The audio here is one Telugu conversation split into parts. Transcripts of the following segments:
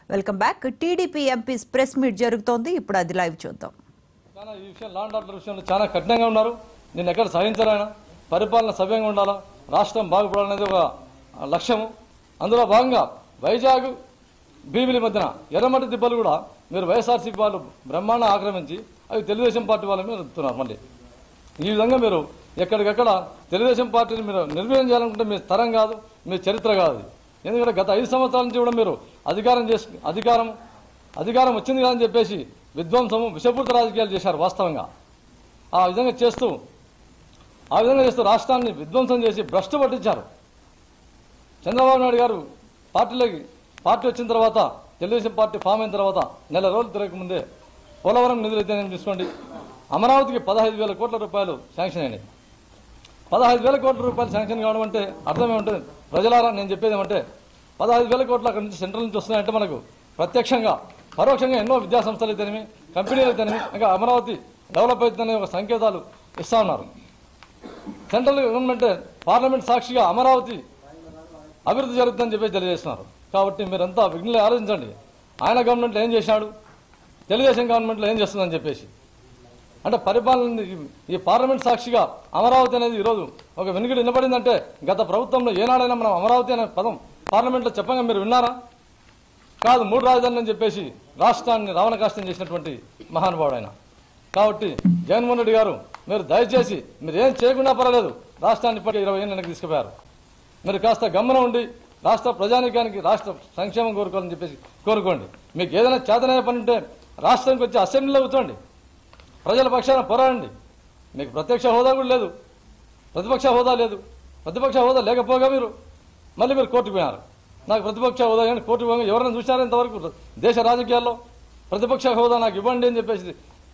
Welcome back. TDP MPs press meet జరుగుతోంది. ఇప్పుడు అది లైవ్ చూద్దాం. చాలా ఈ విషయం లాండ్ ఆర్డర్ విషయంలో చాలా కఠినంగా ఉన్నారు. నేను ఎక్కడ సహించరాయన పరిపాలన సవ్యంగా ఉండాలా, రాష్ట్రం బాగుపడాలనేది ఒక లక్ష్యము. అందులో భాగంగా వైజాగ్ భీమిలి మధ్యన ఎర్రమట్టి దిబ్బలు కూడా మీరు వైఎస్ఆర్సీపీ వాళ్ళు బ్రహ్మాండ ఆక్రమించి అవి తెలుగుదేశం పార్టీ వాళ్ళ మీద రుద్దుతున్నారు. మళ్ళీ ఈ విధంగా మీరు ఎక్కడికక్కడ తెలుగుదేశం పార్టీని మీరు నిర్వీర్యం చేయాలనుకుంటే మీ తరం కాదు, మీ చరిత్ర కాదు. ఎందుకంటే గత 5 సంవత్సరాల నుంచి కూడా మీరు అధికారం వచ్చింది కాదని చెప్పేసి విధ్వంసము విషపూరిత రాజకీయాలు చేశారు. వాస్తవంగా ఆ విధంగా చేస్తూ రాష్ట్రాన్ని విధ్వంసం చేసి భ్రష్టు పట్టించారు. చంద్రబాబు నాయుడు గారు పార్టీ వచ్చిన తర్వాత, తెలుగుదేశం పార్టీ ఫామ్ అయిన తర్వాత నెల రోజులు తిరగకముందే పోలవరం నిధులు అయితే తీసుకోండి, అమరావతికి 15,000 కోట్ల రూపాయలు శాంక్షన్ అయినాయి. 15,000 కోట్ల రూపాయలు శాంక్షన్ కావడం అంటే అర్థం ఏమంటుంది? ప్రజలారా నేను చెప్పేది ఏమంటే 15,000 కోట్లు అక్కడి నుంచి సెంట్రల్ నుంచి వస్తున్నాయంటే మనకు ప్రత్యక్షంగా పరోక్షంగా ఎన్నో విద్యాసంస్థలు అయితేనేమి, కంపెనీలు అయితేనేమి, ఇంకా అమరావతి డెవలప్ అవుతుందనే ఒక సంకేతాలు ఇస్తా ఉన్నారు. సెంట్రల్ గవర్నమెంట్ పార్లమెంట్ సాక్షిగా అమరావతి అభివృద్ధి జరుగుతుందని చెప్పి తెలియజేస్తున్నారు. కాబట్టి మీరంతా విఘ్నులు ఆలోచించండి. ఆయన గవర్నమెంట్లో ఏం చేశాడు, తెలుగుదేశం గవర్నమెంట్లో ఏం చేస్తుందని చెప్పేసి. అంటే పరిపాలన ఈ పార్లమెంట్ సాక్షిగా అమరావతి అనేది ఈరోజు ఒక వెనుకడి వినపడిందంటే గత ప్రభుత్వంలో ఏనాడైనా మనం అమరావతి అనే పదం పార్లమెంట్లో చెప్పంగా మీరు విన్నారా? కాదు, 3 రాజధానులు అని చెప్పేసి రాష్ట్రాన్ని రావణకాష్టం చేసినటువంటి మహానుభావుడు ఆయన. కాబట్టి జగన్మోహన్ రెడ్డి గారు మీరు దయచేసి మీరు ఏం చేయకుండా పర్వాలేదు, రాష్ట్రాన్ని ఇప్పటికే 20 ఏళ్ళు వెనక్కి తీసుకుపోయారు. మీరు కాస్త గమనం ఉండి రాష్ట్ర ప్రజానీకానికి రాష్ట్ర సంక్షేమం కోరుకోవాలని చెప్పేసి కోరుకోండి. మీకు ఏదైనా చేతనయ్యే పని ఉంటే రాష్ట్రానికి వచ్చి అసెంబ్లీలో కూర్చోండి, ప్రజల పక్షాన పోరాడండి. మీకు ప్రత్యక్ష హోదా కూడా లేదు, ప్రతిపక్ష హోదా లేదు. ప్రతిపక్ష హోదా లేకపోగా మీరు కోర్టుకు పోయినారు. నాకు ప్రతిపక్ష హోదా కానీ కోర్టుకు పోగా ఎవరైనా చూసినారా ఇంతవరకు దేశ రాజకీయాల్లో? ప్రతిపక్ష హోదా నాకు ఇవ్వండి అని చెప్పేసి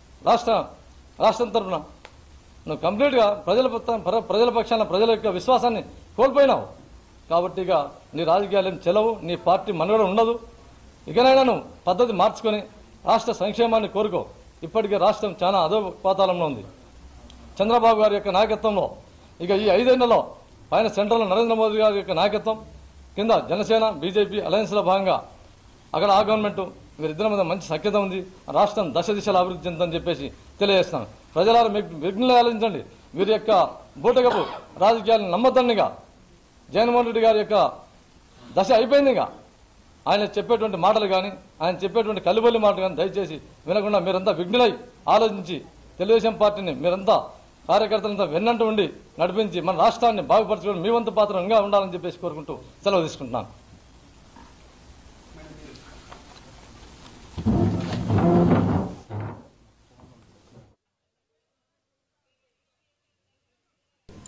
రాష్ట్రం తరఫున నువ్వు కంప్లీట్గా ప్రజల పక్షాన ప్రజల యొక్క విశ్వాసాన్ని కోల్పోయినావు. కాబట్టి ఇక నీ రాజకీయాలు ఏం చెలవు, నీ పార్టీ మనుగడ ఉండదు. ఇకనైనా నువ్వు పద్ధతి మార్చుకొని రాష్ట్ర సంక్షేమాన్ని కోరుకో. ఇప్పటికే రాష్ట్రం చాలా అధోపాతాళంలో ఉంది. చంద్రబాబు గారి యొక్క నాయకత్వంలో ఇక ఈ 5 ఏళ్లలో పైన సెంట్రల్లో నరేంద్ర మోదీ గారి యొక్క నాయకత్వం కింద జనసేన బీజేపీ అలయన్స్లో భాగంగా అక్కడ ఆ గవర్నమెంట్ వీరిద్దరి మీద మంచి సఖ్యత ఉంది. రాష్ట్రం దశ దిశలో అభివృద్ధి చెందుతుందని చెప్పేసి తెలియజేస్తాను. ప్రజలారా మీకు విఘ్నులు ఆలోచించండి. వీరి యొక్క బూటకపు రాజకీయాలను నమ్మొద్దనిగా జగన్మోహన్ రెడ్డి గారి యొక్క దశ అయిపోయిందిగా. ఆయన చెప్పేటువంటి మాటలు కానీ, ఆయన చెప్పేటువంటి కలుబొల్లి మాటలు కానీ దయచేసి వినకుండా మీరంతా విఘ్నులై ఆలోచించి తెలుగుదేశం పార్టీని మీరంతా కార్యకర్తలంతా వెన్నంటూ ఉండి నడిపించి మన రాష్ట్రాన్ని బాగుపరచుకోవడం మీ వంతు పాత్ర ఇంకా ఉండాలని చెప్పేసి కోరుకుంటూ సెలవు తీసుకుంటున్నాను.